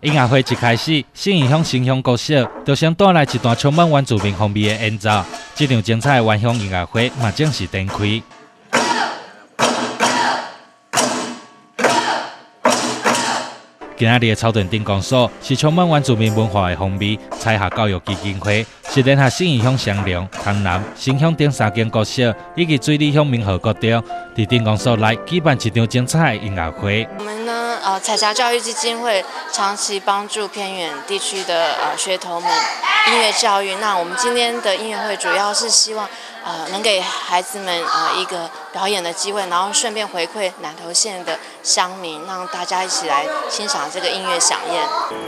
音乐会一开始，信义乡城乡国小就先带来一段充满原住民风味的演奏。这场精彩的原乡音乐会嘛正式展开。今仔日的草屯镇公所是充满原住民文化的风味，彩霞教育基金会是联合信义乡双良、潭南、新乡等3间国小以及水里乡民和国中，伫镇公所内举办一场精彩的音乐会。 我们呢，彩霞教育基金会长期帮助偏远地区的学童们音乐教育。那我们今天的音乐会主要是希望能给孩子们一个表演的机会，然后顺便回馈南投县的乡民，让大家一起来欣赏这个音乐飨宴。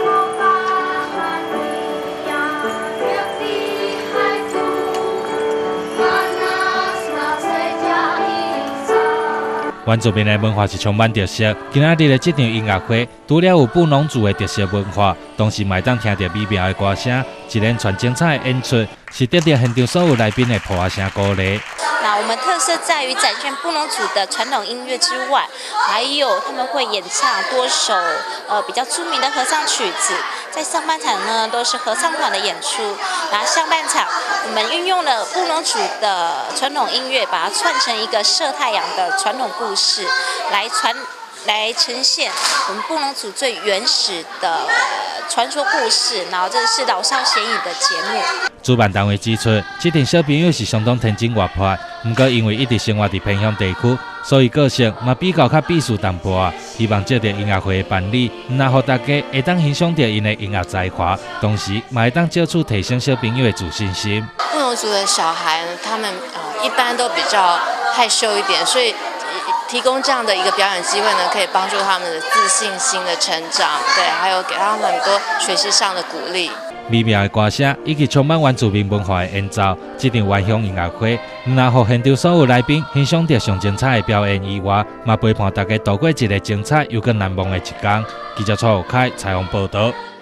原住民的文化是充满特色。今仔日的这场音乐会，除了有布农族的特色文化，同时嘛会当听到美妙的歌声，一连串精彩的演出，是得到现场所有来宾的普话声鼓励。 那我们特色在于展现布农族的传统音乐之外，还有他们会演唱多首比较出名的合唱曲子。在上半场呢都是合唱团的演出，然后下半场我们运用了布农族的传统音乐，把它串成一个射太阳的传统故事，来呈现我们布农族最原始的传说故事，然后这是老少咸宜的节目。 主办单位指出，这群小朋友是相当天真活泼，不过因为一直生活在偏乡地区，所以个性嘛比较避暑淡薄。希望借着音乐会的办理，能让大家会当欣赏到因的音乐才华，同时嘛会当借此提升小朋友的自信心。 布农族的小孩呢，他们一般都比较害羞一点，所以提供这样的一个表演机会呢，可以帮助他们的自信心的成长，对，还有给他们很多学习上的鼓励。 美妙的歌声以及充满原住民文化的演奏，这场原乡音乐会，不但让现场所有来宾欣赏到上精彩的表演以外，嘛陪伴大家度过一个精彩又更难忘的一天。记者蔡浩凯采访报道。